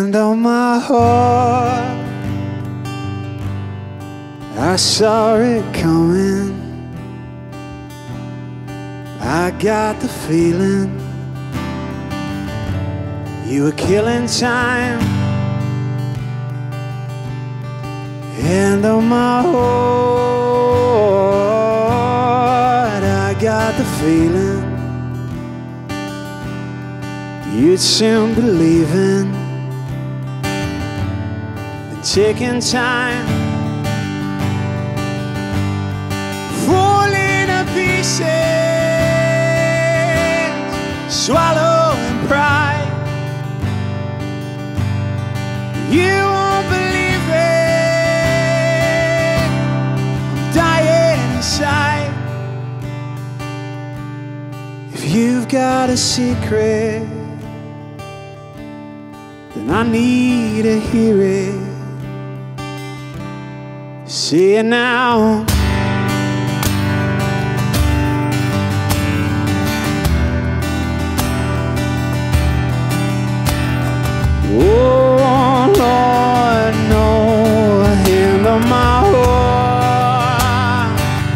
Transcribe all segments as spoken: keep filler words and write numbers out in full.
Hand on my heart, I saw it coming. I got the feeling you were killing time. Hand on my heart, I got the feeling you'd soon be leaving and taking time, falling to pieces, swallowing pride. You won't believe it, I'm dying inside. If you've got a secret, then I need to hear it. Say it now. Oh Lord, no, hand on my heart.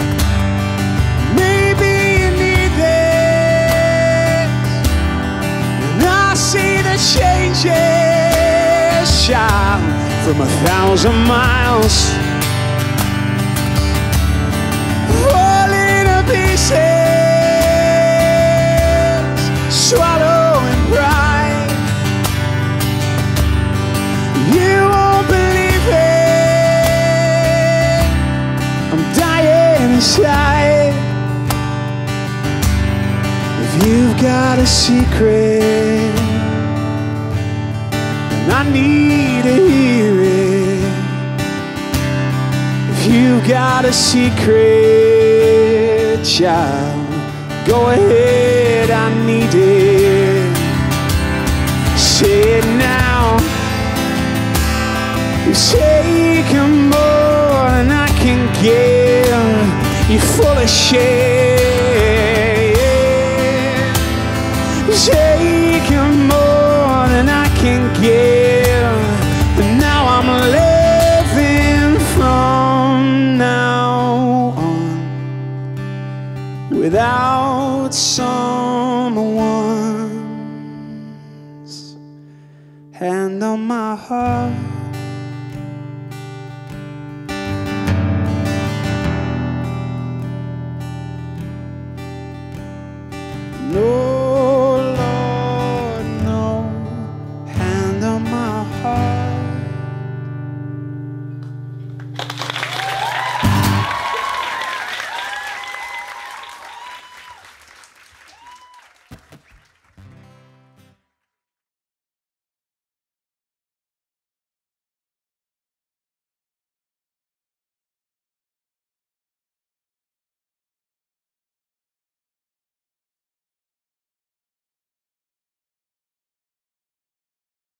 Maybe you need this, and I see the changes shine from a thousand miles, falling to pieces, swallowing pride. You won't believe it, I'm dying inside. If you've got a secret, I need to hear it. If you've got a secret, child, go ahead, I need it. Say it now. You're taking more than I can give. You're full of shit. You're taking more than I can give, but now I'm living from now on without someone's hand on my heart.